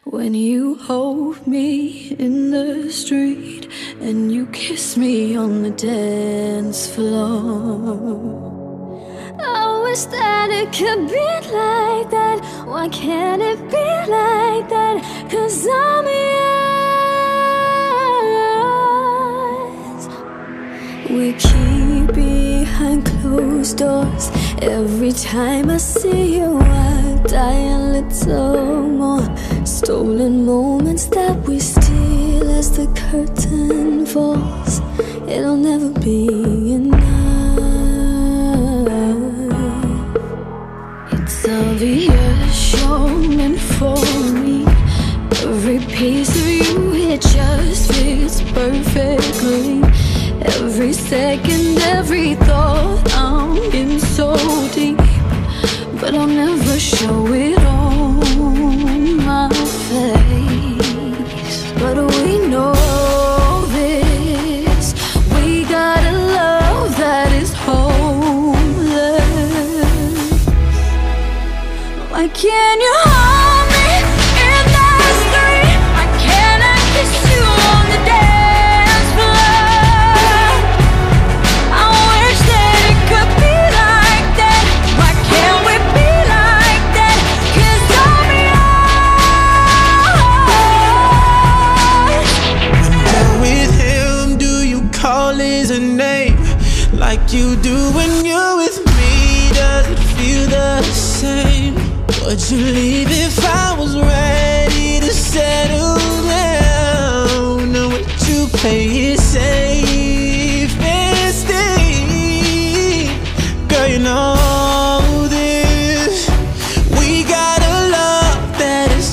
When you hold me in the street and you kiss me on the dance floor. I wish that it could be like that. Why can't it be like that? 'Cause I'm yours. We keep behind closed doors. Every time I see you I die a little more. Stolen moments that we steal as the curtain falls. It'll never be enough. It's obvious you're meant for me. Every piece of you, it just fits perfectly. Every second, every thought, I'm in so deep. But I'll never show it on my face. But we know this, we got a love that is homeless. Why can't you hold me in the street? Why can't I kiss you on the dance floor? I wish that it could be like that. Why can't we be like that? 'Cause I'm yours. When you're with him, do you call his name like you do when you're with me? Does it feel the same? Would you leave if I was ready to settle down? Or would you play it safe and stay? Girl, you know this. We got a love that is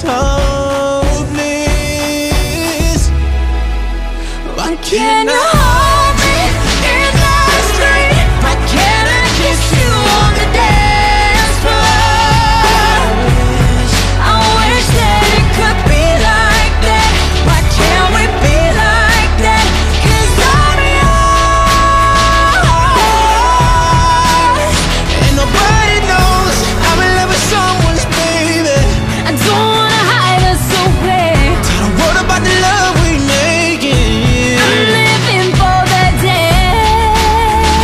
hopeless. Why can't I hold me in the street? Why can't I kiss you on the dance floor? I wish that it could be like that. Why can't we be like that? 'Cause I'm yours. And nobody knows I'm in love with someone's baby. I don't wanna hide us away. Tell the world about the love we making. I'm living for the day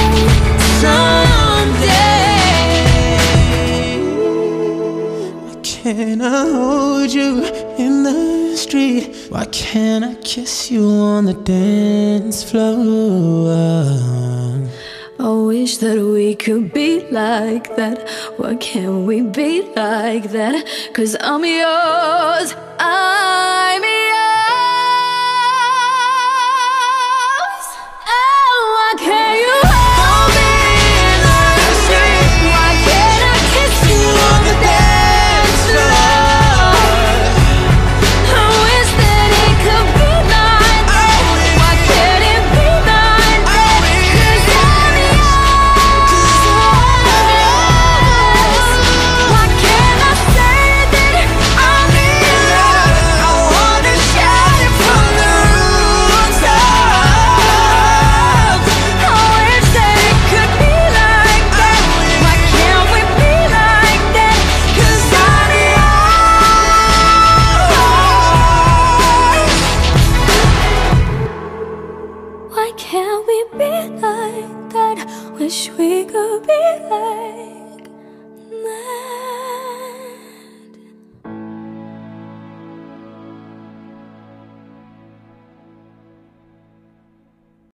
someday. Why can't I hold you in the street? Why can't I kiss you on the dance floor? I wish that we could be like that. Why can't we be like that? 'Cause I'm yours.